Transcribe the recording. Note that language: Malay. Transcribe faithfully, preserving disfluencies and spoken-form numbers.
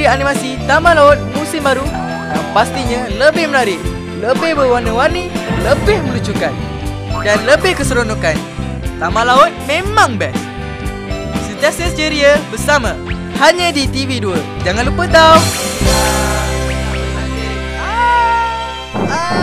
siri animasi Taman Laut musim baru yang pastinya lebih menarik, lebih berwarna-warni, lebih melucukan dan lebih keseronokan. Taman Laut memang best. Sentiasa ceria bersama hanya di T V dua. Jangan lupa tau. Ah. Ah.